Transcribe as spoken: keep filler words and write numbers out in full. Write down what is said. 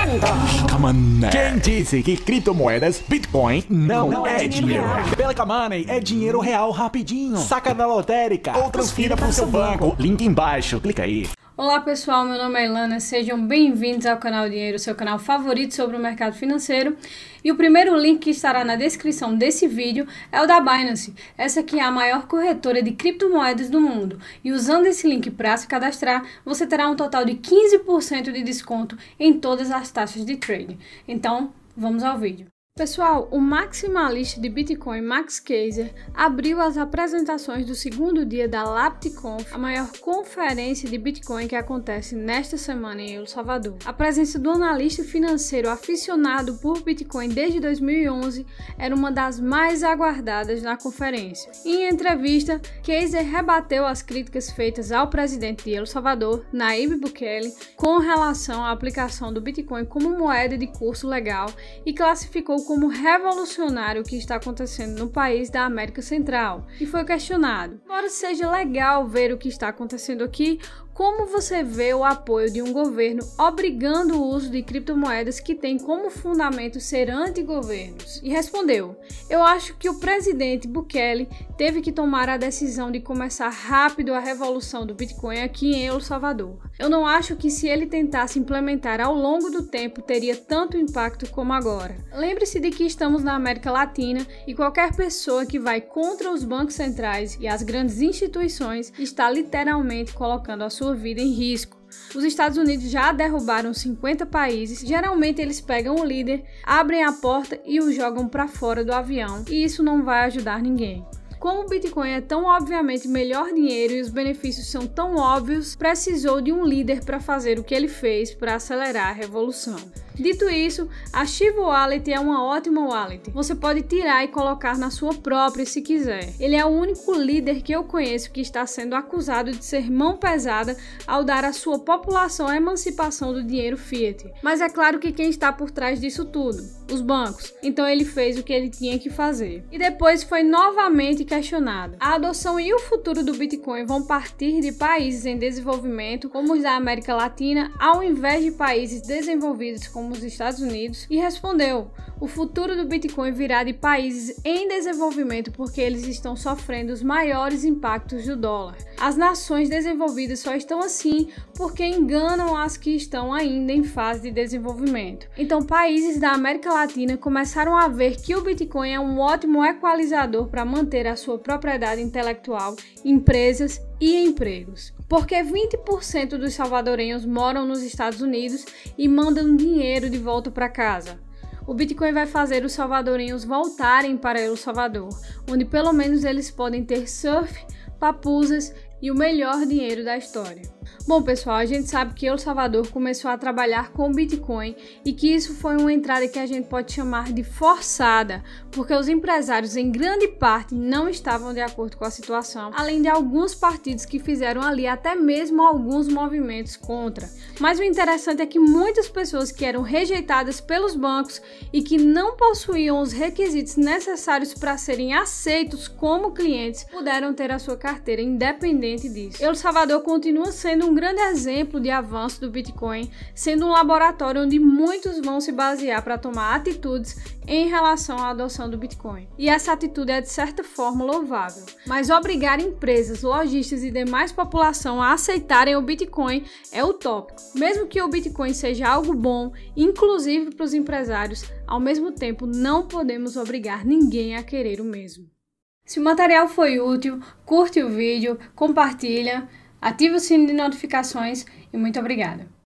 Camané. Quem disse que criptomoedas, Bitcoin, não, não é, é dinheiro? Pela Camoney é dinheiro real rapidinho. Saca na lotérica ou transfira para o seu banco. Link embaixo, clica aí. Olá pessoal, meu nome é Ilana, sejam bem-vindos ao canal Dinheiro, seu canal favorito sobre o mercado financeiro. E o primeiro link que estará na descrição desse vídeo é o da Binance. Essa aqui é a maior corretora de criptomoedas do mundo. E usando esse link para se cadastrar, você terá um total de quinze por cento de desconto em todas as taxas de trade. Então, vamos ao vídeo. Pessoal, o maximalista de Bitcoin, Max Keiser, abriu as apresentações do segundo dia da LaptConf, a maior conferência de Bitcoin que acontece nesta semana em El Salvador. A presença do analista financeiro aficionado por Bitcoin desde dois mil e onze era uma das mais aguardadas na conferência. Em entrevista, Keiser rebateu as críticas feitas ao presidente de El Salvador, Nayib Bukele, com relação à aplicação do Bitcoin como moeda de curso legal e classificou como revolucionário o que está acontecendo no país da América Central, e foi questionado. Embora seja legal ver o que está acontecendo aqui, como você vê o apoio de um governo obrigando o uso de criptomoedas que tem como fundamento ser anti-governos? E respondeu: eu acho que o presidente Bukele teve que tomar a decisão de começar rápido a revolução do Bitcoin aqui em El Salvador. Eu não acho que se ele tentasse implementar ao longo do tempo teria tanto impacto como agora. Lembre-se de que estamos na América Latina e qualquer pessoa que vai contra os bancos centrais e as grandes instituições está literalmente colocando a sua vida em risco. Os Estados Unidos já derrubaram cinquenta países, geralmente eles pegam o líder, abrem a porta e o jogam para fora do avião, e isso não vai ajudar ninguém. Como o Bitcoin é tão obviamente melhor dinheiro e os benefícios são tão óbvios, precisou de um líder para fazer o que ele fez para acelerar a revolução. Dito isso, a Chivo Wallet é uma ótima wallet. Você pode tirar e colocar na sua própria se quiser. Ele é o único líder que eu conheço que está sendo acusado de ser mão pesada ao dar à sua população a emancipação do dinheiro fiat. Mas é claro que quem está por trás disso tudo? Os bancos. Então ele fez o que ele tinha que fazer. E depois foi novamente questionado. A adoção e o futuro do Bitcoin vão partir de países em desenvolvimento, como os da América Latina, ao invés de países desenvolvidos como os Estados Unidos, e respondeu: o futuro do Bitcoin virá de países em desenvolvimento porque eles estão sofrendo os maiores impactos do dólar. As nações desenvolvidas só estão assim porque enganam as que estão ainda em fase de desenvolvimento. Então, países da América Latina começaram a ver que o Bitcoin é um ótimo equalizador para manter a sua propriedade intelectual, empresas e empregos. Porque vinte por cento dos salvadorenhos moram nos Estados Unidos e mandam dinheiro de volta para casa. O Bitcoin vai fazer os salvadorenhos voltarem para El Salvador, onde pelo menos eles podem ter surf, papuzas e o melhor dinheiro da história. Bom pessoal, a gente sabe que El Salvador começou a trabalhar com Bitcoin e que isso foi uma entrada que a gente pode chamar de forçada, porque os empresários em grande parte não estavam de acordo com a situação, além de alguns partidos que fizeram ali até mesmo alguns movimentos contra. Mas o interessante é que muitas pessoas que eram rejeitadas pelos bancos e que não possuíam os requisitos necessários para serem aceitos como clientes puderam ter a sua carteira independente disso. El Salvador continua sendo um grande exemplo de avanço do Bitcoin, sendo um laboratório onde muitos vão se basear para tomar atitudes em relação à adoção do Bitcoin. E essa atitude é de certa forma louvável. Mas obrigar empresas, lojistas e demais população a aceitarem o Bitcoin é utópico. Mesmo que o Bitcoin seja algo bom, inclusive para os empresários, ao mesmo tempo não podemos obrigar ninguém a querer o mesmo. Se o material foi útil, curte o vídeo, compartilha, ative o sino de notificações e muito obrigada!